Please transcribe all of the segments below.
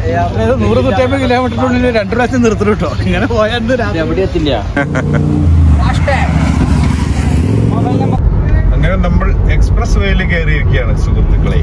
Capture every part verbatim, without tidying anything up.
നൂറ് നൂറ്റമ്പത് കിലോമീറ്ററിനുള്ളിൽ രണ്ടു പ്രാവശ്യം നിർത്തും കേട്ടോ. ഇങ്ങനെ പോയാൽ എവിടെ എത്തില്ല. അങ്ങനെ നമ്മൾ എക്സ്പ്രസ് വേയിൽ കയറിയിരിക്കുകയാണ് സുഹൃത്തുക്കളെ.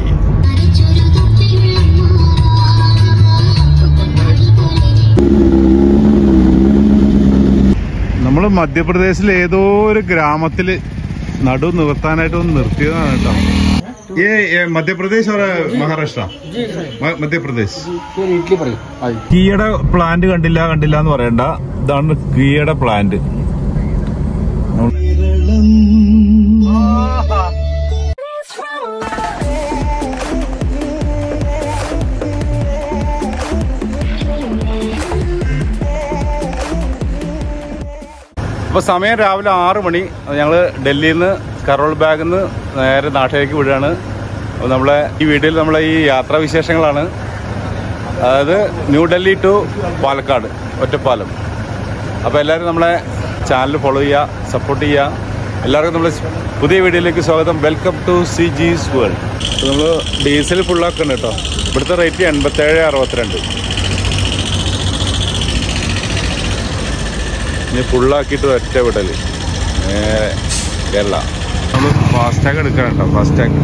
നമ്മൾ മധ്യപ്രദേശിൽ ഏതോ ഒരു ഗ്രാമത്തില് നടു നിവർത്താനായിട്ട് ഒന്ന് നിർത്തിയതാണ് കേട്ടോ. ये ये मध्य प्रदेश और महाराष्ट्र മധ്യപ്രദേശ്. കിയയുടെ പ്ലാന്റ് കണ്ടില്ല കണ്ടില്ല എന്ന് പറയണ്ട, ഇതാണ് കിയയുടെ പ്ലാന്റ്. അപ്പോൾ സമയം രാവിലെ ആറ് മണി. ഞങ്ങൾ ഡൽഹിയിൽ നിന്ന് കരോൾ ബാഗിൽ നിന്ന് നേരെ നാട്ടിലേക്ക് വിടുകയാണ്. അപ്പോൾ നമ്മളെ ഈ വീഡിയോയിൽ നമ്മളെ ഈ യാത്രാവിശേഷങ്ങളാണ്. അതായത് ന്യൂഡൽഹി ടു പാലക്കാട് ഒറ്റപ്പാലം. അപ്പോൾ എല്ലാവരും നമ്മളെ ചാനൽ ഫോളോ ചെയ്യുക, സപ്പോർട്ട് ചെയ്യുക. എല്ലാവർക്കും നമ്മൾ പുതിയ വീഡിയോയിലേക്ക് സ്വാഗതം. Welcome to C G's world. നമ്മൾ ഡീസൽ ഫുള്ളാക്കണം കേട്ടോ. ഇവിടുത്തെ റേറ്റ് എൺപത്തേഴ് അറുപത്തിരണ്ട്. ഇനി ഫുള്ളാക്കിയിട്ട് ഒറ്റ വിടൽ നേരെ കേരള. നമ്മൾ ഫാസ്റ്റാഗ് എടുക്കണം കേട്ടോ. ഫാസ്റ്റാഗ്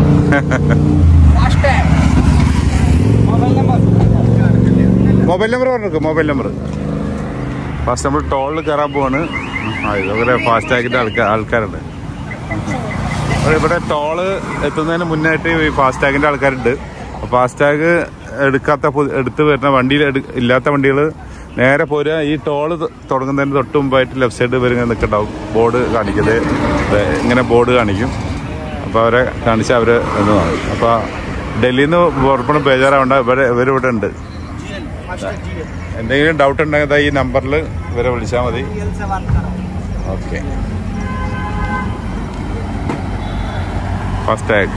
മൊബൈൽ നമ്പർ പറഞ്ഞു. മൊബൈൽ നമ്പർ ഫസ്റ്റ് നമ്മൾ ടോളിൽ കയറാൻ പോവാണ്. ഇതുപോലെ ഫാസ്റ്റാഗിൻ്റെ ആൾക്കാർ ആൾക്കാരുണ്ട് ഇവിടെ. ടോള് എത്തുന്നതിന് മുന്നായിട്ട് ഈ ഫാസ്റ്റാഗിൻ്റെ ആൾക്കാരുണ്ട്. ഫാസ്റ്റാഗ് എടുക്കാത്ത എടുത്ത് വരുന്ന വണ്ടിയിൽ ഇല്ലാത്ത വണ്ടികൾ നേരെ പോരുക. ഈ ടോള് തുടങ്ങുന്നതിന് തൊട്ട് മുമ്പായിട്ട് ലെഫ്റ്റ് സൈഡ് ഇവരിങ്ങനെ നിൽക്കുന്നുണ്ടാവും. ബോർഡ് കാണിക്കുന്നത് ഇങ്ങനെ ബോർഡ് കാണിക്കും. അപ്പോൾ അവരെ കാണിച്ചാൽ അവർ എന്ന് പറയും. അപ്പോൾ ഡൽഹിയിൽ നിന്ന് പുറപ്പെടുന്ന ബേജാറാവേണ്ട, ഇവരെ ഇവരിവിടെ ഉണ്ട്. എന്തെങ്കിലും ഡൗട്ട് ഉണ്ടെങ്കിൽ ഈ നമ്പറിൽ ഇവരെ വിളിച്ചാൽ മതി. ഓക്കെ. ഫാസ്റ്റാഗ്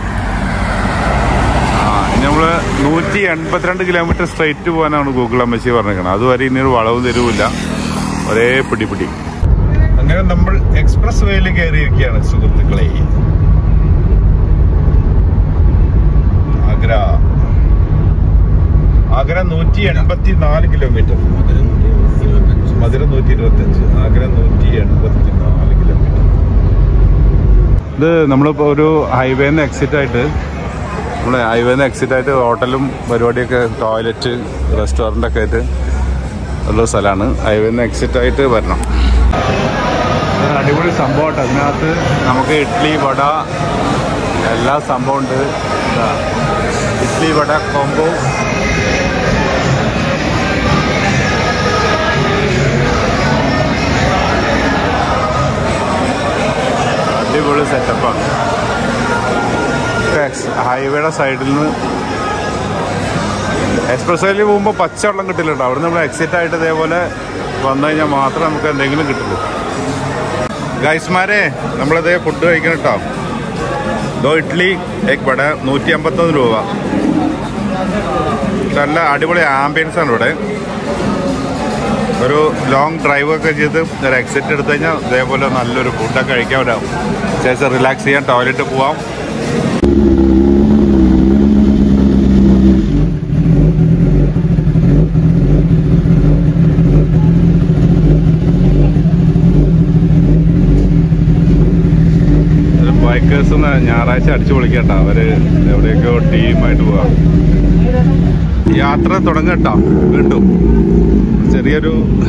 ആ ഇനി നമ്മൾ നൂറ്റി എൺപത്തിരണ്ട് കിലോമീറ്റർ സ്ട്രൈറ്റ് പോകാനാണ് ഗൂഗിൾ അമ്മച്ചി പറഞ്ഞേക്കുന്നത്. അതുവരെ ഇനി ഒരു വളവ് തരുമില്ല, ഒരേ പിടി പിടി. അങ്ങനെ നമ്മൾ എക്സ്പ്രസ് വേയിൽ കയറിയിരിക്കുകയാണ് സുഹൃത്തുക്കളെ. ആഗ്ര ആഗ്ര നൂറ്റി എൺപത്തി നാല് കിലോമീറ്റർ. മധുര നൂറ്റി ഇരുപത്തി അഞ്ച്. ആഗ്ര നൂറ്റി എൺപത്തി നാല് കിലോമീറ്റർ. ഇത് നമ്മളിപ്പോൾ ഒരു ഹൈവേന്ന് എക്സിറ്റ് ആയിട്ട് നമ്മൾ ഹൈവേന്ന് എക്സിറ്റ് ആയിട്ട് ഹോട്ടലും പരിപാടിയൊക്കെ ടോയ്ലറ്റ് റെസ്റ്റോറൻ്റൊക്കെ ആയിട്ട് ഉള്ള സ്ഥലമാണ്. ഹൈവേന്ന് എക്സിറ്റ് ആയിട്ട് വരണം. അടിപൊളി സംഭവമായിട്ട് അതിനകത്ത് നമുക്ക് ഇഡ്ഡലി വട എല്ലാ സംഭവം ഉണ്ട്. ഇഡ്ഡലി വട കോംബോ. അടിപൊളി സെറ്റപ്പാണ്. ഹൈവേയുടെ സൈഡിൽ നിന്ന് എക്സ്പ്രസ് വേയിൽ പോകുമ്പോൾ പച്ചവെള്ളം കിട്ടില്ലുണ്ടോ. അവിടെ നമ്മൾ എക്സിറ്റ് ആയിട്ട് ഇതേപോലെ വന്നു കഴിഞ്ഞാൽ മാത്രമേ നമുക്ക് എന്തെങ്കിലും കിട്ടുള്ളൂ. ഗൈസ്മാരെ നമ്മളിതേ ഫുഡ് കഴിക്കണം കേട്ടോ. ദോ ഇഡ്ഡലി എഗ് വട നൂറ്റി അമ്പത്തൊന്ന് രൂപ. നല്ല അടിപൊളി ആംബിയൻസ് ആണ് ഇവിടെ. ഒരു ലോങ് ഡ്രൈവ് ഒക്കെ ചെയ്ത് ഒരു എക്സിറ്റ് എടുത്തു കഴിഞ്ഞാൽ ഇതേപോലെ നല്ലൊരു ഫുഡൊക്കെ കഴിക്കാൻ വരാം. ശേഷം റിലാക്സ് ചെയ്യാൻ ടോയ്ലറ്റ് പോവാം. ബൈക്കേഴ്സ് ഞായറാഴ്ച അടിച്ചു പൊളിക്കട്ടോ. അവര് എവിടെയൊക്കെയോ ടീമായിട്ട് പോവാം. യാത്ര തുടങ്ങട്ടോ. വീണ്ടും ചെറിയൊരു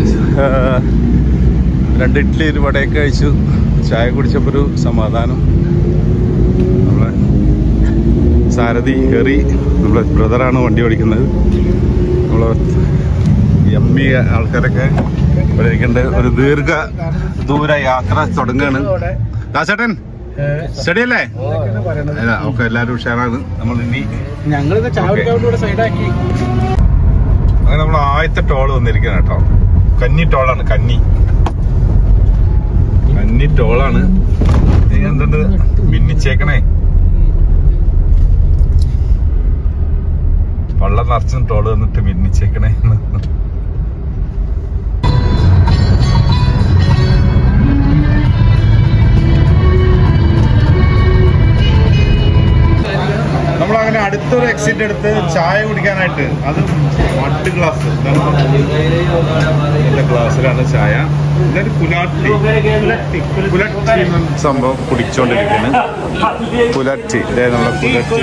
രണ്ട് ഇഡ്ഡലി ഒരു വടയൊക്കെ കഴിച്ചു. ചായ കുടിച്ചപ്പോൾ ഒരു സമാധാനം. നമ്മളെ സാരഥി കയറി. നമ്മളെ ബ്രദറാണ് വണ്ടി ഓടിക്കുന്നത്. നമ്മളെ എമ്മി ആൾക്കാരൊക്കെ ഇവിടെ ഇരിക്കേണ്ട ഒരു ദീർഘ ദൂര യാത്ര തുടങ്ങുകയാണ്. ദാസേട്ടൻ സ്റ്റഡിയല്ലേ? ഓക്കെ, എല്ലാവരും ഉഷാറാണ്. നമ്മൾ ഇനി അങ്ങനെ നമ്മൾ ആദ്യത്തെ ടോള് വന്നിരിക്കുകയാണ് കേട്ടോ. കന്നി ടോളാണ്. കന്നി കന്നി ടോളാണ്. എന്തുണ്ട് മിന്നിച്ചേക്കണേ. പള്ളം നിറച്ചും ടോള് വന്നിട്ട് മിന്നിച്ചേക്കണേ. നമ്മളങ്ങനെ അടുത്തൊരു എക്സിറ്റ് എടുത്ത് ചായ കുടിക്കാനായിട്ട് അത് മഡ് ഗ്ലാസ് ഗ്ലാസ്സിലാണ് ചായ. ഇതൊരു പുലാറ്റി പുലറ്റി സംഭവം കുടിച്ചോണ്ടിരിക്കുന്നു. പുലറ്റി ഇതേ നമ്മളെ പുലറ്റി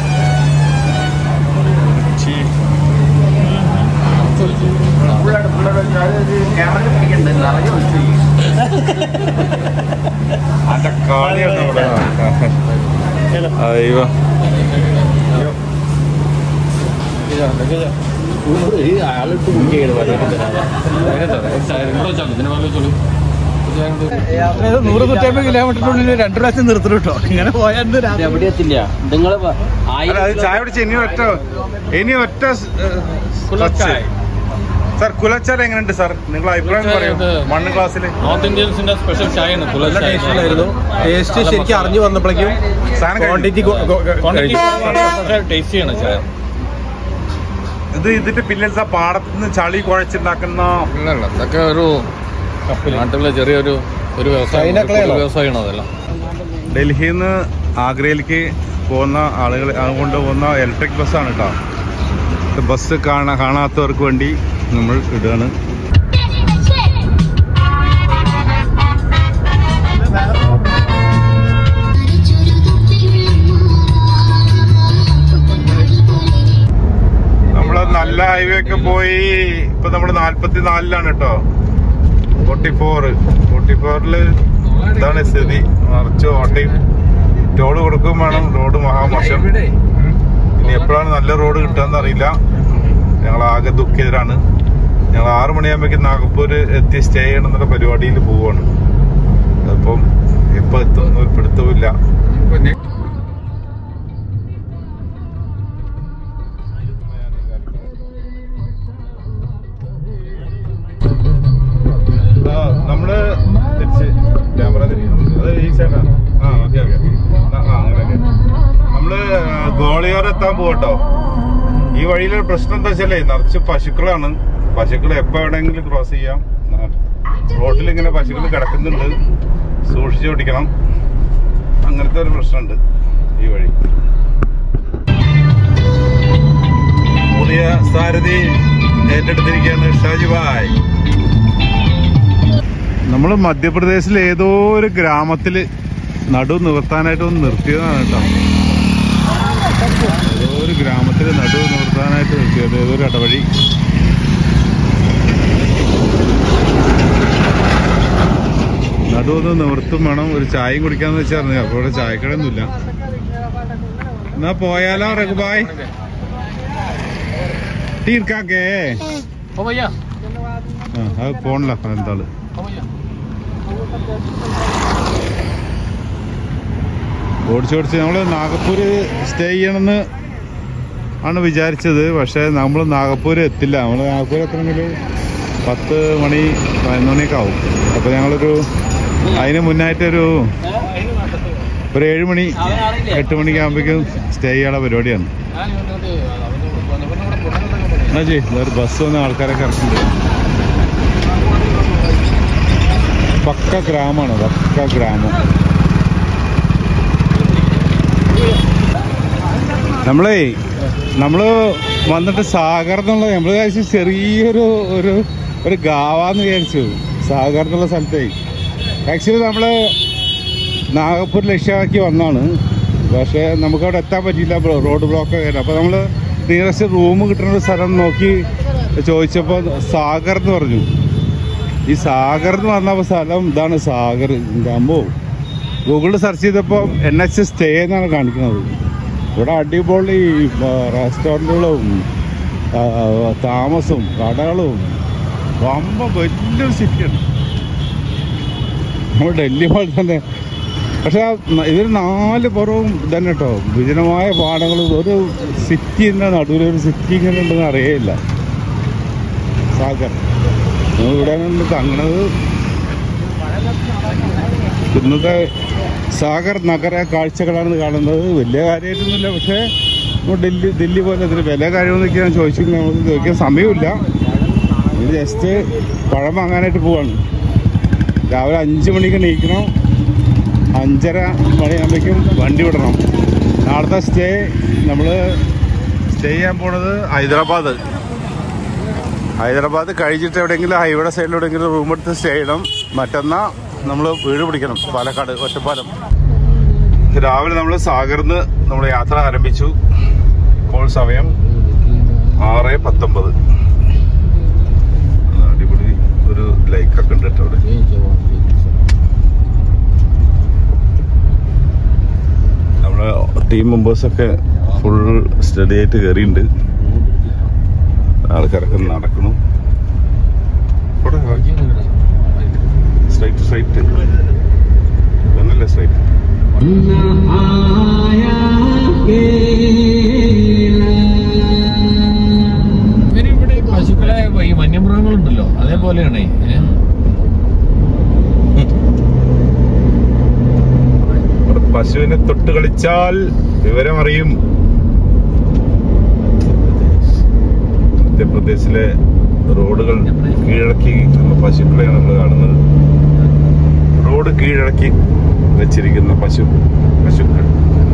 അന്റെ കാളിയാണ് ഇവിടെ. അയ്യോ നൂറ് നൂറ്റമ്പത് കിലോമീറ്ററിനുള്ളിൽ രണ്ടു പ്രാവശ്യം നിർത്തും കേട്ടോ. ഇങ്ങനെ പോയാൽ എവിടെയെത്തില്ല നിങ്ങൾ. ചായ കുടിച്ച് ഇനി ഒറ്റ ഇനി ഒറ്റ സാർ കുലച്ചാൽ എങ്ങനെയുണ്ട് സാർ? നിങ്ങൾ അഭിപ്രായം പറയൂ. മണ്ണ് ക്ലാസ്സിൽ നോർത്ത് ഇന്ത്യൻസിന്റെ സ്പെഷ്യൽ ചായയാണ്. ടേസ്റ്റിലായിരുന്നു. ടേസ്റ്റ് ശരിക്കും അറിഞ്ഞു വന്നപ്പോഴേക്കും ക്വാണ്ടിറ്റി ടേസ്റ്റിയാണ് ചായ. ഇത് ഇതിന്റെ പിന്നിലത്തെ പാടത്ത് നിന്ന് ചളി കുഴച്ചുണ്ടാക്കുന്ന ഇതൊക്കെ ഒരു നാട്ടിലെ ചെറിയൊരു ഒരു വ്യവസായം വ്യവസായമാണ് അതെല്ലാം. ഡൽഹിയിൽ നിന്ന് ആഗ്രയിലേക്ക് പോകുന്ന ആളുകൾ കൊണ്ടുപോകുന്ന ഇലക്ട്രിക് ബസ്സാണ് കേട്ടോ. ബസ് കാണാ കാണാത്തവർക്ക് വേണ്ടി നമ്മൾ ഇടുകയാണ്. നമ്മള് നല്ല ഹൈവേ ഒക്കെ പോയി ഇപ്പൊ നമ്മള് നാല്പത്തി നാലിലാണ് കേട്ടോ. ഫോർട്ടി ഫോർ ഫോർട്ടി ഫോറില് ഇതാണ് സ്ഥിതി. നിറച്ച് ഓട്ടയും ടോള് കൊടുക്കും വേണം. റോഡ് മഹാമോശം. ഇനി എപ്പോഴാണ് നല്ല റോഡ് കിട്ടുകയെന്ന് അറിയില്ല. ഞങ്ങൾ ആകെ ദുഃഖിതരാണ്. ഞങ്ങൾ ആറു മണിയാകുമ്പോഴേക്കും നാഗപ്പൂർ എത്തി സ്റ്റേ ചെയ്യണമെന്നുള്ള പരിപാടിയിൽ പോവാണ്. അപ്പം എപ്പോ എത്തുന്ന ഒരു പിടുത്തവുമില്ല. നമ്മള് തിരിച്ച് ക്യാമറ അത് ഈ സൈഡാണ്. ആ ഓക്കെ ഓക്കെ ആ അങ്ങനെയൊക്കെ നമ്മള് ഗോളിയോർ എത്താൻ പോകട്ടോ. ഈ വഴിയിലൊരു പ്രശ്നം എന്താ വെച്ചാലേ നിറച്ച് പശുക്കളാണ്. പശുക്കൾ എപ്പോ എവിടെയെങ്കിലും ക്രോസ് ചെയ്യാം. റോഡിൽ ഇങ്ങനെ പശുക്കൾ കിടക്കുന്നുണ്ട്. സൂക്ഷിച്ചു ഓടിക്കണം. അങ്ങനത്തെ ഒരു പ്രശ്നമുണ്ട് ഈ വഴി. പുതിയ സാരഥി ഏറ്റെടുത്തിരിക്കുകയാണ് ഷാജി ഭായ്. നമ്മൾ മധ്യപ്രദേശിൽ ഏതോ ഒരു ഗ്രാമത്തില് നടു നിവർത്താനായിട്ട് ഒന്ന് നിർത്തിയതാണ് കേട്ടോ. ഏതോ ഒരു ഗ്രാമത്തില് നടു നിവർത്താനായിട്ട് നിർത്തിയത് ഏതോ ഒരു ഇടവഴി. നടു ഒന്ന് നിവർത്തും വേണം. ഒരു ചായയും കുടിക്കാന്ന് വെച്ചാൽ അപ്പൊ ഇവിടെ ചായക്കടയൊന്നുമില്ല. എന്നാ പോയാലോ രഘുബായ്? തീർക്കാക്കേ ആ അത് പോണല്ലോ എന്താള്. ഓടിച്ചോടിച്ച് നമ്മള് നാഗപ്പൂര് സ്റ്റേ ചെയ്യണമെന്ന് ആണ് വിചാരിച്ചത്. പക്ഷെ നമ്മൾ നാഗപ്പൂര് എത്തില്ല. നമ്മള് നാഗപ്പൂർ എത്തണമെങ്കിൽ പത്ത് മണി പതിനൊന്ന് മണിയൊക്കെ ആവും. അപ്പൊ ഞങ്ങളൊരു അതിന് മുന്നായിട്ടൊരു ഒരു ഏഴ് മണി എട്ട് മണിക്കാകുമ്പോഴേക്കും സ്റ്റേ ചെയ്യാനുള്ള പരിപാടിയാണ്. എന്നാ ചെയ് ഒരു ബസ് വന്ന ആൾക്കാരൊക്കെ ഇറക്കുന്നുണ്ട്. പക്ക ഗ്രാമമാണ്. പക്ക ഗ്രാമം. നമ്മളേ നമ്മള് വന്നിട്ട് സാഗർ എന്നുള്ള നമ്മള് വിചാരിച്ചു ചെറിയൊരു ഒരു ഒരു ഗാവാന്ന് വിചാരിച്ചു. സാഗർ എന്നുള്ള സ്ഥലത്തേ ആക്ച്വലി നമ്മള് നാഗപ്പൂർ ലക്ഷ്യമാക്കി വന്നാണ്. പക്ഷെ നമുക്കവിടെ എത്താൻ പറ്റിയില്ല. റോഡ് ബ്ലോക്ക് ആയിട്ട്. അപ്പൊ നമ്മള് നിയറസ്റ്റ് റൂം കിട്ടുന്ന ഒരു സ്ഥലം നോക്കി ചോദിച്ചപ്പോ സാഗർ എന്ന് പറഞ്ഞു. ഈ സാഗർ എന്ന് പറഞ്ഞ സ്ഥലം ഇതാണ്. സാഗർ അമ്പോ ഗൂഗിളിൽ സെർച്ച് ചെയ്തപ്പോൾ എൻ എച്ച് സ്റ്റേ എന്നാണ് കാണിക്കുന്നത്. ഇവിടെ അടിപൊളി റെസ്റ്റോറൻറ്റുകളും താമസവും കടകളും വമ്പ വലിയൊരു സിറ്റിയാണ്. നമ്മൾ ഡൽഹി പോലെ തന്നെ. പക്ഷെ ഇതിന് നാല് പുറവും ഇതന്നെ കേട്ടോ. വിജനമായ പാടങ്ങളും ഒരു സിറ്റിൻ്റെ നടുവിലൊരു സിറ്റി ഇങ്ങനെ ഉണ്ടെന്ന് അറിയില്ല. സാഗർ ഇവിടെ നിന്ന് തങ്ങണത്. ഇന്നത്തെ സാഗർ നഗര കാഴ്ചകളാണ് കാണുന്നത്. വലിയ കാര്യമായിട്ടൊന്നുമില്ല. പക്ഷേ ഡൽഹി ദില്ലി പോലെ അതിന് വില കാര്യമെന്നൊക്കെ ഞാൻ ചോദിച്ചിട്ട് നമുക്ക് ചോദിക്കാൻ സമയമില്ല. ഇത് ജസ്റ്റ് പഴം വാങ്ങാനായിട്ട് പോവാണ്. രാവിലെ അഞ്ച് മണിക്ക് എണീക്കണം. അഞ്ചര മണിയാകുമ്പോഴേക്കും വണ്ടി വിടണം. നാളത്തെ സ്റ്റേ നമ്മള് സ്റ്റേ ചെയ്യാൻ പോണത് ഹൈദരാബാദ്. ഹൈദരാബാദ് കഴിച്ചിട്ട് എവിടെയെങ്കിലും ഹൈവേയുടെ സൈഡിൽ എവിടെയെങ്കിലും റൂം എടുത്ത് സ്റ്റേ ചെയ്യണം. മറ്റന്നാ നമ്മൾ വീട് പിടിക്കണം പാലക്കാട് ഒറ്റപ്പാലം. രാവിലെ നമ്മൾ സാഗറിന്ന് നമ്മൾ യാത്ര ആരംഭിച്ചു. ഇപ്പോൾ സമയം ആറ് പത്തൊമ്പത്. അടിപൊളി ഒരു ലൈക്കൊക്കെ ഉണ്ട് കേട്ടോ അവിടെ. നമ്മളെ ടീം മെമ്പേഴ്സൊക്കെ ഫുൾ സ്റ്റഡി ആയിട്ട് കയറിയിട്ടുണ്ട്. ആൾക്കാരൊക്കെ നടക്കണം. സ്ട്രൈറ്റ് സ്ട്രൈറ്റ് ഒന്നല്ലേ സ്ട്രൈറ്റ്. ഇവരിവിടെ പശുക്കളെ ഈ വന്യമൃഗങ്ങളുണ്ടല്ലോ അതേപോലെയാണ്. പശുവിനെ തൊട്ട് കളിച്ചാൽ വിവരം അറിയും. മധ്യപ്രദേശിലെ റോഡുകൾ കീഴടക്കി പശുക്കളെയാണ് നമ്മൾ കാണുന്നത്. റോഡ് കീഴടക്കി വെച്ചിരിക്കുന്ന പശു പശുക്കൾ.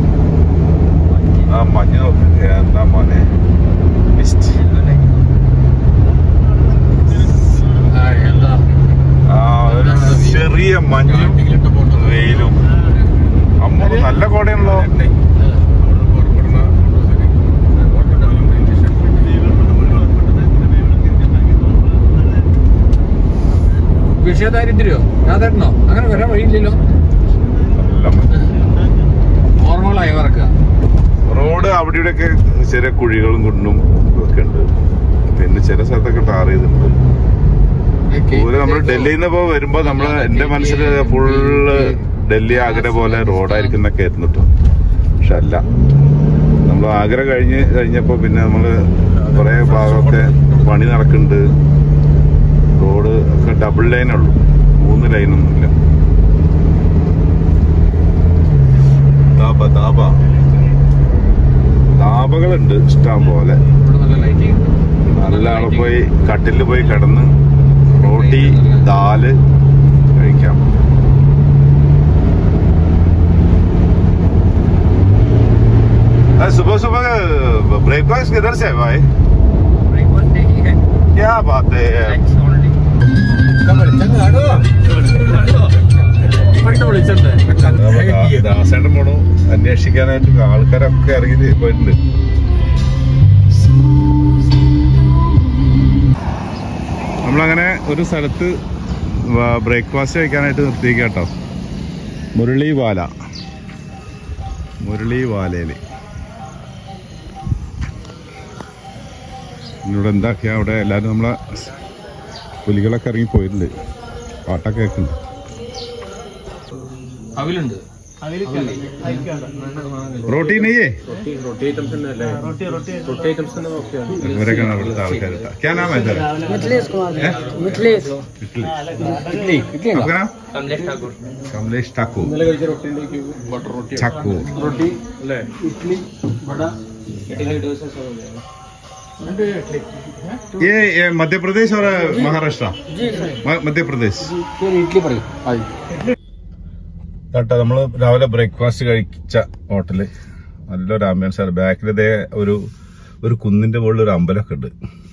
ആ മഞ്ഞ് നോക്ക് എന്താ മോനെ. ആ ഒരു ചെറിയ മഞ്ഞും വെയിലും. അമ്മ നല്ല കോടയാണല്ലോ. വിഷയദാരിദ്ര്യോ യാതേട്ടനോ അങ്ങനെ വരാൻ വഴിയില്ലല്ലോ. നോർമലായി വറക്കുക. റോഡ് അവിടെ ഇവിടെയൊക്കെ ചെറിയ കുഴികളും കുണ്ടും ഒക്കെ ഉണ്ട്. പിന്നെ ചില സ്ഥലത്തൊക്കെ ടാർ ചെയ്തിട്ടുണ്ട്. ദൂരെ നമ്മൾ ഡൽഹിയിൽ നിന്ന് വരുമ്പോ നമ്മള് എന്റെ മനസ്സിൽ ഫുള്ള് ഡൽഹി ആഗ്ര പോലെ റോഡായിരിക്കും എന്നൊക്കെ ആയിരുന്നു കേട്ടോ. പക്ഷെ അല്ല, നമ്മൾ ആഗ്ര കഴിഞ്ഞ് കഴിഞ്ഞപ്പോ പിന്നെ നമ്മള് കുറെ ഭാഗമൊക്കെ പണി നടക്കുന്നുണ്ട്. റോഡ് ഒക്കെ ഡബിൾ ലൈനുള്ളൂ, മൂന്ന് ലൈനൊന്നുമില്ല. ദാബ ദാബ ദാബകളുണ്ട് ഇഷ്ടം പോലെ. നല്ല ആളെ പോയി കട്ടില് പോയി കിടന്ന് റോട്ടി ദാല് കഴിക്കാം. सुबह सुबह ब्रेकफास्ट किधर से है भाई? ब्रेकफास्ट नहीं है, क्या बात है. ദാസേട്ടൻ പോണു അന്വേഷിക്കാനായിട്ട്. ആൾക്കാരൊക്കെ ഇറങ്ങി പോയിട്ടുണ്ട്. നമ്മളങ്ങനെ ഒരു സ്ഥലത്ത് ബ്രേക്ക്ഫാസ്റ്റ് കഴിക്കാനായിട്ട് നിർത്തിയേക്കാം കേട്ടോ. മുരളി വാല മുരളി വാലയില് ഇവിടെ എന്താക്കിയാ അവിടെ എല്ലാവരും നമ്മളെ പുലികളൊക്കെ ഇറങ്ങി പോയിട്ടുണ്ട്. പാട്ടൊക്കെ കേൾക്കുന്നുണ്ട്. അവിലുണ്ട്. റോട്ടി നെയ്യേ मिथिलेश कुमार, मिथिलेश आपका नाम? कमलेश ठाकुर. ठाकुर रोटी इडली बड़ा इडली डोसा सब हो जाएगा. ये, ये मध्य प्रदेश और महाराष्ट्र? जी सर, मध्य प्रदेश. फिर इडली पड़ी. കേട്ടോ നമ്മള് രാവിലെ ബ്രേക്ക്ഫാസ്റ്റ് കഴിച്ച ഹോട്ടല്. നല്ലൊരു ആംബിയൻസ് ആണ്. ബാക്കിൽ ഇതേ ഒരു ഒരു കുന്നിന്റെ മുകളിൽ ഒരു അമ്പലമൊക്കെ ഉണ്ട്.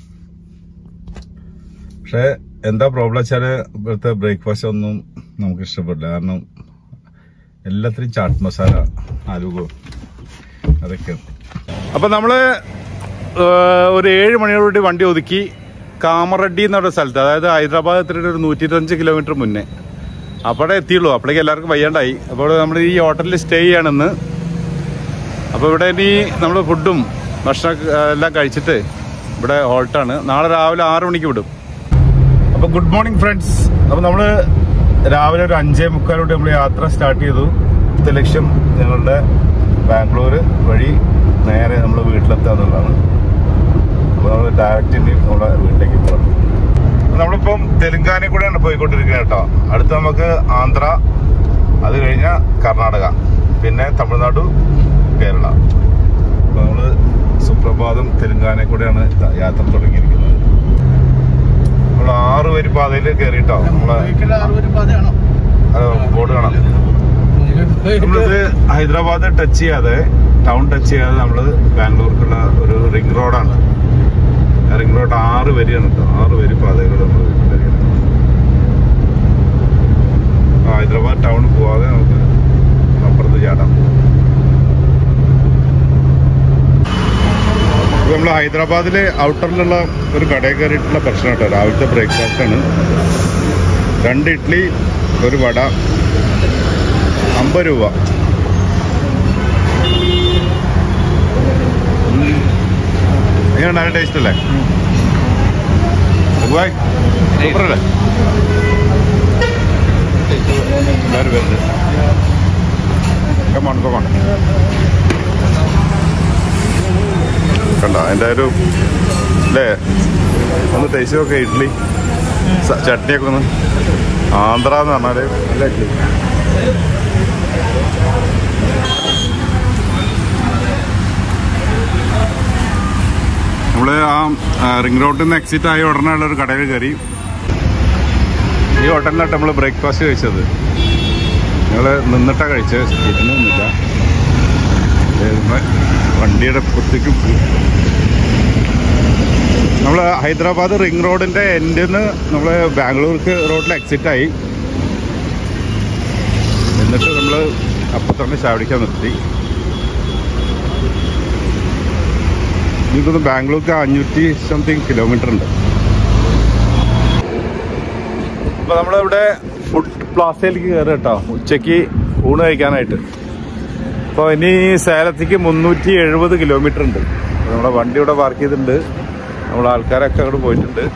പക്ഷെ എന്താ പ്രോബ്ലം വെച്ചാല് ഇവിടുത്തെ ബ്രേക്ക്ഫാസ്റ്റ് ഒന്നും നമുക്ക് ഇഷ്ടപ്പെടില്ല. കാരണം എല്ലാത്തിനും ചാട്ട് മസാല, ആലുകോ അതൊക്കെയാണ്. അപ്പൊ നമ്മള് ഒരു ഏഴ് മണിയോടുകൂടി വണ്ടി ഒതുക്കി കാമറഡ്ഡി എന്നൊരു സ്ഥലത്ത്, അതായത് ഹൈദരാബാദ് എത്തിയിട്ട് ഒരു നൂറ്റി ഇരുപത്തഞ്ച് കിലോമീറ്റർ മുന്നേ അവിടെ എത്തിയുള്ളൂ. അപ്പോഴേക്ക് എല്ലാവർക്കും വയ്യാണ്ടായി. അപ്പോൾ നമ്മൾ ഈ ഹോട്ടലിൽ സ്റ്റേ ചെയ്യണമെന്ന്. അപ്പോൾ ഇവിടെ ഇനി നമ്മൾ ഫുഡും ഭക്ഷണം എല്ലാം കഴിച്ചിട്ട് ഇവിടെ ഹോൾട്ടാണ്. നാളെ രാവിലെ ആറ് മണിക്ക് വിടും. അപ്പോൾ ഗുഡ് മോർണിംഗ് ഫ്രണ്ട്സ്. അപ്പോൾ നമ്മൾ രാവിലെ ഒരു അഞ്ചേ മുക്കാലോട്ട് നമ്മൾ യാത്ര സ്റ്റാർട്ട് ചെയ്തു. അടുത്ത ലക്ഷ്യം ഞങ്ങളുടെ ബാംഗ്ലൂർ വഴി നേരെ നമ്മൾ വീട്ടിലെത്തുക എന്നുള്ളതാണ്. അപ്പോൾ നമ്മൾ ഡയറക്റ്റ് ഇനി നമ്മുടെ വീട്ടിലേക്ക് പോകണം. നമ്മളിപ്പം തെലുങ്കാനയിൽ കൂടെയാണ് പോയിക്കൊണ്ടിരിക്കുന്നത് കേട്ടോ. അടുത്ത് നമുക്ക് ആന്ധ്ര, അത് കഴിഞ്ഞാൽ കർണാടക, പിന്നെ തമിഴ്നാട്, കേരള. അപ്പോൾ നമ്മള് സുപ്രഭാതം തെലുങ്കാനയിൽ കൂടെയാണ് യാത്ര തുടങ്ങിയിരിക്കുന്നത്. നമ്മൾ ആറ് വരി പാതയിൽ കയറിയിട്ടോ. നമ്മളെ ബോർഡ് കാണാം. നമ്മളിത് ഹൈദരാബാദ് ടച്ച് ചെയ്യാതെ ടൗൺ ടച്ച് ചെയ്യാതെ നമ്മൾ ബാംഗ്ലൂർക്കുള്ള ഒരു റിംഗ് റോഡാണ്. റിംഗ് റോഡ് ആറ് വരിയാണ് കേട്ടോ. ആറ് വരി പാതയിലൂടെ നമ്മൾ വരികയാണ്. ഹൈദരാബാദ് ടൗണിൽ പോവാതെ നമുക്ക് അപ്പുറത്ത് ചാടാം. നമ്മൾ ഹൈദരാബാദിലെ ഔട്ടറിലുള്ള ഒരു കടയിൽ കയറിയിട്ടുള്ള ഭക്ഷണം കേട്ടോ. രാവിലത്തെ ബ്രേക്ക്ഫാസ്റ്റാണ്. രണ്ട് ഇഡ്ഡലി ഒരു വട അമ്പത് രൂപ. എങ്ങനെ നല്ല ടേസ്റ്റ് അല്ലേ? സൂപ്പറല്ലേ? എല്ലാവരും വരുന്നത് കമോൺ കമോൺ കണ്ട അതിൻ്റെ ഒരു അല്ലേ? ഒന്ന് ടേസ്റ്റ് നോക്കെ. ഇഡ്ഡലി ചട്നിയൊക്കെ ഒന്ന് ആന്ധ്ര എന്ന് പറഞ്ഞാൽ നല്ല ഇഡ്ഡലി. നമ്മൾ ആ റിംഗ് റോഡിൽ നിന്ന് എക്സിറ്റ് ആയി ഉടനെ ഉള്ള ഒരു കടയിൽ കയറി. ഈ ഹോട്ടലിലായിട്ട് നമ്മൾ ബ്രേക്ക്ഫാസ്റ്റ് കഴിച്ചത്. ഞങ്ങൾ നിന്നിട്ടാണ് കഴിച്ചത്, ഇരുന്നൊന്നുമില്ല. വണ്ടിയുടെ പുറത്തേക്ക് നമ്മൾ ഹൈദരാബാദ് റിംഗ് റോഡിൻ്റെ എൻഡിൽ നിന്ന് നമ്മൾ ബാംഗ്ലൂർക്ക് റോഡിൽ എക്സിറ്റ് ആയി. എന്നിട്ട് നമ്മൾ അപ്പം തന്നെ ചാവടിക്കാൻ നിർത്തി. എനിക്കൊന്ന് ബാംഗ്ലൂർക്ക് അഞ്ഞൂറ്റി സംതിങ് കിലോമീറ്റർ ഉണ്ട്. അപ്പോൾ നമ്മളിവിടെ ഫുഡ് പ്ലാസയിലേക്ക് കയറി കേട്ടോ, ഉച്ചയ്ക്ക് ഊണ് കഴിക്കാനായിട്ട്. അപ്പോൾ ഇനി സേലത്തേക്ക് മുന്നൂറ്റി എഴുപത് കിലോമീറ്റർ ഉണ്ട്. നമ്മുടെ വണ്ടി ഇവിടെ പാർക്ക് ചെയ്തിട്ടുണ്ട്. നമ്മുടെ ആൾക്കാരൊക്കെ അങ്ങോട്ട് പോയിട്ടുണ്ട്.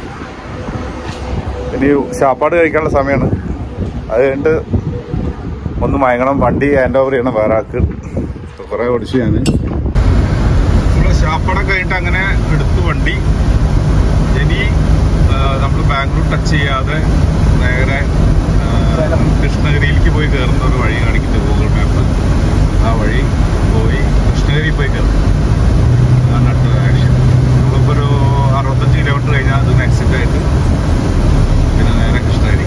ഇനി ചാപ്പാട് കഴിക്കാനുള്ള സമയമാണ്. അത് കഴിഞ്ഞിട്ട് ഒന്ന് മയങ്ങണം. വണ്ടി ഹാൻഡ് ഓവർ ചെയ്യണം വേറെ ആൾക്ക്. കുറേ ഓടിച്ചു ഞാൻ. നമ്മൾ ചാപ്പാടൊക്കെ കഴിഞ്ഞിട്ട് അങ്ങനെ എടുത്ത് വണ്ടി ഇനി നമ്മൾ ബാംഗ്ലൂർ ടച്ച് ചെയ്യാതെ നേരെ കൃഷ്ണഗിരിയിലേക്ക് പോയി കയറുന്ന ഒരു വഴി കാണിക്കുന്നത് ഗൂഗിൾ മാപ്പ്. ആ വഴി പോയി കൃഷ്ണഗിരി പോയി കയറും. അതാണ് അടുത്ത ആക്ഷൻ. നമ്മളിപ്പോൾ ഒരു അറുപത്തഞ്ച് കിലോമീറ്റർ കഴിഞ്ഞാൽ അതിന് എക്സിറ്റ് ആയിട്ട് പിന്നെ നേരെ കൃഷ്ണഗിരി.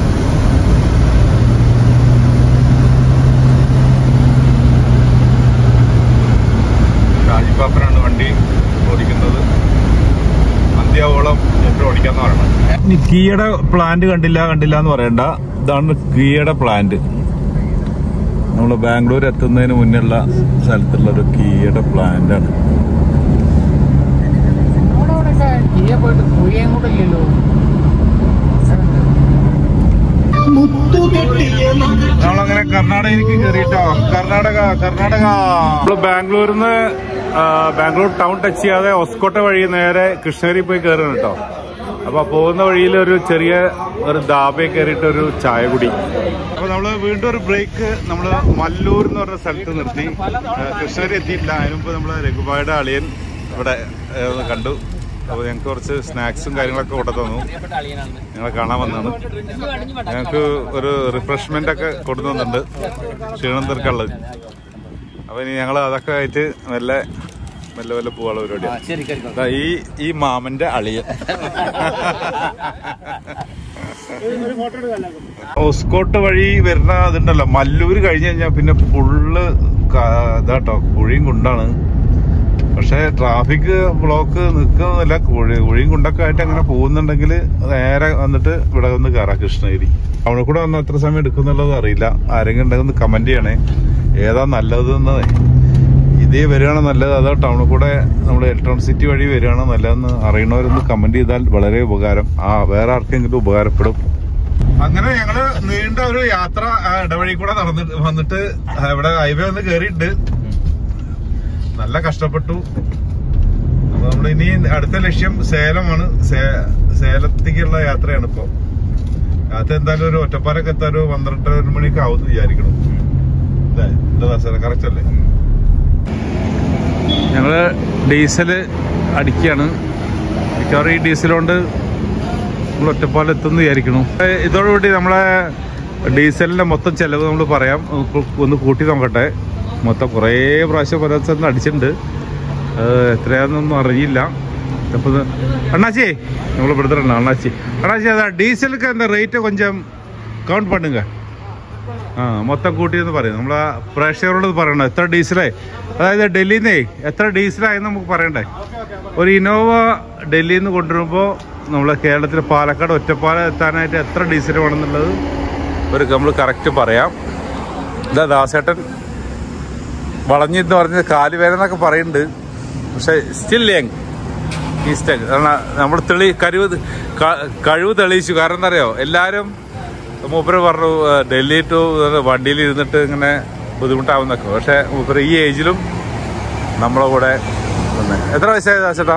ഷാജിപ്പാപ്പനാണ് വണ്ടി ഓടിക്കുന്നത്. അന്ത്യാവോളം എത്ര ഓടിക്കാന്ന് പറയണം. ഇനി കിയയുടെ പ്ലാന്റ് കണ്ടില്ല കണ്ടില്ല എന്ന് പറയണ്ട. ഇതാണ് കിയയുടെ പ്ലാന്റ്. നമ്മൾ ബാംഗ്ലൂർ എത്തുന്നതിന് മുന്നുള്ള സ്ഥലത്തുള്ള ഒരു കിയയുടെ പ്ലാന്റ് ആണ്. നമ്മളങ്ങനെ കർണാടകയിലേക്ക് കയറിയിട്ടോ. കർണാടക കർണാടക നമ്മള് ബാംഗ്ലൂരിൽ നിന്ന് ബാംഗ്ലൂർ ടൗൺ ടച്ച് ചെയ്യാതെ ഒസ്കോട്ട വഴി നേരെ കൃഷ്ണഗിരി പോയി കയറുന്നു കേട്ടോ. അപ്പൊ പോകുന്ന വഴിയിൽ ഒരു ചെറിയ ഒരു ധാബയിൽ കയറിയിട്ട് ഒരു ചായ കുടി. അപ്പൊ നമ്മള് വീണ്ടും ഒരു ബ്രേക്ക് നമ്മള് മല്ലൂർ എന്ന് പറഞ്ഞ സ്ഥലത്ത് നിർത്തി. കൃഷ്ണഗിരി എത്തിയിട്ടില്ല. അതിന് മുമ്പ് നമ്മള് രഘുബായുടെ അളിയൻ ഇവിടെ കണ്ടു. അപ്പോൾ ഞങ്ങൾക്ക് കുറച്ച് സ്നാക്സും കാര്യങ്ങളൊക്കെ കൊണ്ടു തന്നു. ഞങ്ങളെ കാണാൻ വന്നതാണ്. ഞങ്ങൾക്ക് ഒരു റിഫ്രഷ്മെന്റ് ഒക്കെ കൊണ്ടുവന്നുണ്ട് ക്ഷീണം തീർക്കുള്ളത്. അപ്പൊ ഇനി ഞങ്ങൾ അതൊക്കെ ആയിട്ട് മെല്ലെ മെല്ലെ മെല്ലെ പോവാനുള്ള പരിപാടിയാണ്. ഈ ഈ മാമന്റെ അളിയൻ ഓസ്കോട്ട് വഴി വരുന്ന അതുണ്ടല്ലോ, മല്ലൂര് കഴിഞ്ഞ് കഴിഞ്ഞാൽ പിന്നെ ഫുള്ള് ഇതാട്ടോ, കുഴിയും കുണ്ടാണ്. പക്ഷെ ട്രാഫിക് ബ്ലോക്ക് നിൽക്കുന്നില്ല. കുഴി കുഴിയും കുണ്ടൊക്കെ ആയിട്ട് അങ്ങനെ പോകുന്നുണ്ടെങ്കിൽ നേരെ വന്നിട്ട് ഇവിടെ വന്ന് കയറാം കൃഷ്ണഗിരി. അവിടെ കൂടെ വന്ന് എത്ര സമയം എടുക്കുന്നുള്ളത് അറിയില്ല. ആരെങ്കിലും ഉണ്ടെങ്കിൽ കമന്റ് ചെയ്യണേ ഏതാ നല്ലതെന്ന്. ഇതേ വരികയാണ് നല്ലത്, അതോ ടൗണിൽ കൂടെ നമ്മൾ ഇലക്ട്രോണിക് സിറ്റി വഴി വരികയാണ് നല്ലതെന്ന് അറിയണവരൊന്ന് കമന്റ് ചെയ്താൽ വളരെ ഉപകാരം. ആ വേറെ ആർക്കെങ്കിലും ഉപകാരപ്പെടും. അങ്ങനെ ഞങ്ങള് നീണ്ട ഒരു യാത്ര ഇടവഴി കൂടെ നടന്നിട്ട് വന്നിട്ട് ഇവിടെ ഹൈവേ ഒന്ന് കയറിയിട്ടുണ്ട്. നല്ല കഷ്ടപ്പെട്ടു. അപ്പൊ നമ്മളിനി അടുത്ത ലക്ഷ്യം സേലമാണ്. സേലത്തേക്കുള്ള യാത്രയാണ് ഇപ്പൊ. അത് എന്തായാലും ഒരു ഒറ്റപ്പാലൊക്കെ എത്താൻ ഒരു പന്ത്രണ്ട് ഒരു മണിയൊക്കെ ആവും വിചാരിക്കണം. കറക്റ്റ് അല്ലേ? ഞങ്ങള് ഡീസൽ അടിക്കുകയാണ്. മിക്കവാറും ഈ ഡീസൽ കൊണ്ട് നമ്മൾ ഒറ്റപ്പാലം എത്തുമെന്ന് വിചാരിക്കണം. ഇതോടുകൂടി നമ്മളെ ഡീസലിന്റെ മൊത്തം ചെലവ് നമ്മൾ പറയാം. ഒന്ന് കൂട്ടി നോക്കട്ടെ. മൊത്തം കുറേ പ്രാവശ്യം പല സ്ഥലത്ത് അടിച്ചിട്ടുണ്ട്. എത്രയാണെന്നൊന്നും അറിയില്ല. അപ്പോൾ അണ്ണാച്ചി നമ്മൾ പെടുത്തണം. അണ്ണാച്ചി അണ്ണാച്ചി അതാ ഡീസലുக்கு அந்த ரேட்டை கொஞ்சம் கவுண்ட் பண்ணுங்க. ആ മൊത്തം കൂട്ടി എന്ന് പറയും. നമ്മൾ ആ പ്രേക്ഷകരോട് പറയണം എത്ര ഡീസലായി, അതായത് ഡൽഹിയിൽ നിന്നേ എത്ര ഡീസലായി നമുക്ക് പറയണ്ടേ. ഒരു ഇന്നോവ ഡൽഹിയിൽ നിന്ന് കൊണ്ടുവരുമ്പോൾ നമ്മളെ കേരളത്തിൽ പാലക്കാട് ഒറ്റപ്പാലം എത്താനായിട്ട് എത്ര ഡീസൽ വേണമെന്നുള്ളത് ഒരു നമ്മൾ കറക്റ്റ് പറയാം. ഇതാ ദാസേട്ടൻ വളഞ്ഞെന്ന് പറഞ്ഞ് കാല് വേദനൊക്കെ പറയുന്നുണ്ട്, പക്ഷെ സ്റ്റിൽ യങ് ഈസ്റ്റ് കാരണം നമ്മൾ തെളി കഴിവ് കഴിവ് തെളിയിച്ചു. കാരണം എന്താ അറിയോ, എല്ലാവരും മൂപ്പര് പറഞ്ഞു ഡൽഹി ടു വണ്ടിയിൽ ഇരുന്നിട്ട് ഇങ്ങനെ ബുദ്ധിമുട്ടാവുന്നൊക്കെ, പക്ഷെ മൂപ്പര് ഈ ഏജിലും നമ്മളെ കൂടെ വന്ന്. എത്ര വയസ്സായി ദാസേട്ടാ?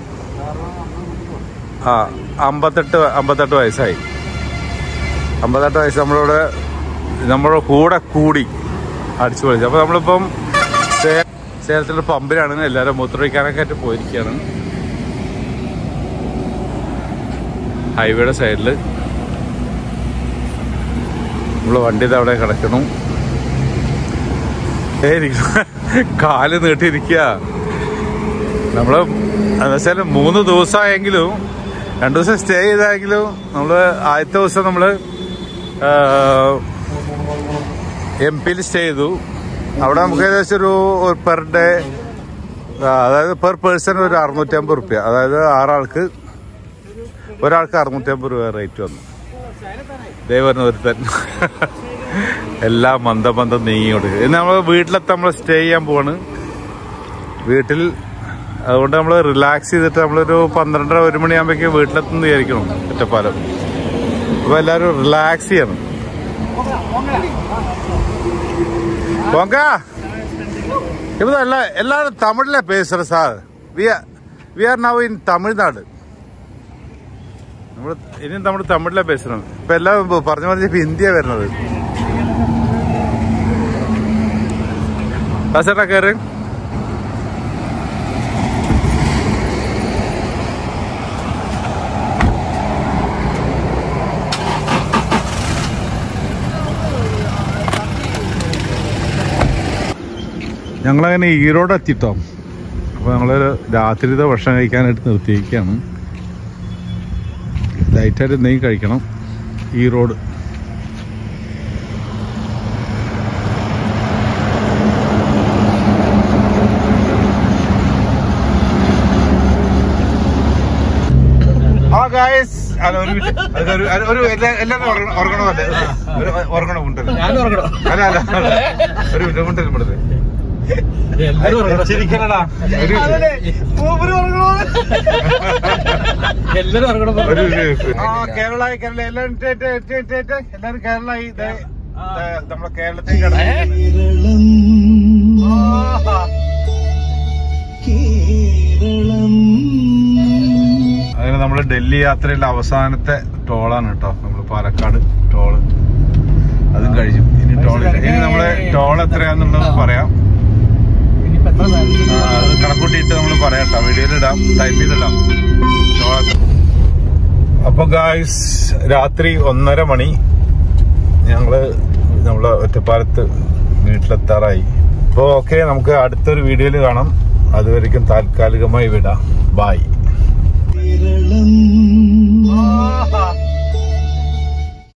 ആ അമ്പത്തെട്ട് അമ്പത്തെട്ട് വയസ്സായി. അമ്പത്തെട്ട് വയസ്സ് നമ്മളിവിടെ നമ്മുടെ കൂടെ കൂടി അടിച്ചു പൊളിച്ചു. അപ്പോൾ നമ്മളിപ്പം സേലത്തിൻ്റെ പമ്പിലാണ് എല്ലാവരും മൂത്രമൊഴിക്കാനൊക്കെ ആയിട്ട് പോയിരിക്കുകയാണ്. ഹൈവേയുടെ സൈഡിൽ നമ്മള് വണ്ടി അവിടെ കിടക്കണം. ഏ കാല് നീട്ടിയിരിക്കുക. നമ്മള് എന്താ വെച്ചാൽ മൂന്ന് ദിവസമായെങ്കിലും രണ്ടു ദിവസം സ്റ്റേ ചെയ്തായെങ്കിലും നമ്മള് ആദ്യത്തെ ദിവസം നമ്മള് എം പിയിൽ സ്റ്റേ ചെയ്തു. അവിടെ നമുക്ക് ഏകദേശം ഒരു പെർ ഡേ അതായത് പെർ പേഴ്സൺ ഒരു അറുന്നൂറ്റി അമ്പത് റുപ്യ, അതായത് ആറാൾക്ക് ഒരാൾക്ക് അറുന്നൂറ്റി അമ്പത് രൂപ റേറ്റ് വന്നു. ദൈവം ഒരുത്തൻ എല്ലാം മന്ദം മന്ദം നീങ്ങി കൊടുക്കുക. ഇന്ന് നമ്മൾ വീട്ടിലെത്താൻ നമ്മൾ സ്റ്റേ ചെയ്യാൻ പോവാണ് വീട്ടിൽ. അതുകൊണ്ട് നമ്മൾ റിലാക്സ് ചെയ്തിട്ട് നമ്മളൊരു പന്ത്രണ്ടര ഒരു മണിയാകുമ്പോഴേക്കും വീട്ടിലെത്തുന്ന വിചാരിക്കണം ഒറ്റപ്പാലം. അപ്പോൾ എല്ലാവരും റിലാക്സ് ചെയ്യണം. പോങ്ക ഇപ്പൊ എല്ലാ എല്ലാവരും തമിഴിലെ പേசுற sir. We are we are now in Tamil Nadu. നമ്മൾ ഇനിയും നമ്മൾ തമിഴിലെ പേസണം. ഇപ്പൊ എല്ലാം പറഞ്ഞു പറഞ്ഞ ഇപ്പൊ ഹിന്ദിയാ വരുന്നത്. ദാസേട്ടാ കയറി. ഞങ്ങളങ്ങനെ ഈറോഡ് എത്തിട്ടോ. അപ്പോൾ ഞങ്ങൾ രാത്രിയിലത്തെ ഭക്ഷണം കഴിക്കാനായിട്ട് നിർത്തിയിരിക്കുകയാണ്. ലൈറ്റായിട്ട് എന്തെങ്കിലും കഴിക്കണം. ഈറോഡ് ആ ഗായ്സ് അല്ല ഒരു മിനിറ്റ് ഒരു എല്ലാവരും ഉറങ്ങണമല്ലേ ഉറങ്ങണം ഉണ്ടല്ലോ. അല്ല അല്ല ഒരു മിനിറ്റ് ഉണ്ടല്ലോ ഇവിടുത്തെ കേരള കേരള എല്ലാരും എല്ലാരും കേരളായി നമ്മളെ കേരളത്തിൽ അങ്ങനെ നമ്മള് ഡൽഹി യാത്രയിലെ അവസാനത്തെ ടോളാണ് കേട്ടോ. നമ്മള് പാലക്കാട് ടോള് അതും കഴിച്ചു. ഇനി ടോളില്ല. ഇനി നമ്മള് ടോൾ എത്രയാന്നുള്ളത് പറയാം. അത് കണക്കൂട്ടിയിട്ട് നമ്മൾ പറയാട്ടോ, വീഡിയോയിലിടാം, ടൈപ്പ് ചെയ്തിടാം. അപ്പൊ ഗായ്സ് രാത്രി ഒന്നര മണി ഞങ്ങള് നമ്മള് ഒറ്റപ്പാലത്ത് വീട്ടിലെത്താറായി. അപ്പൊ ഓക്കെ, നമുക്ക് അടുത്തൊരു വീഡിയോയിൽ കാണാം. അതുവരെയ്ക്കും താൽക്കാലികമായി വിടാം. ബായ്.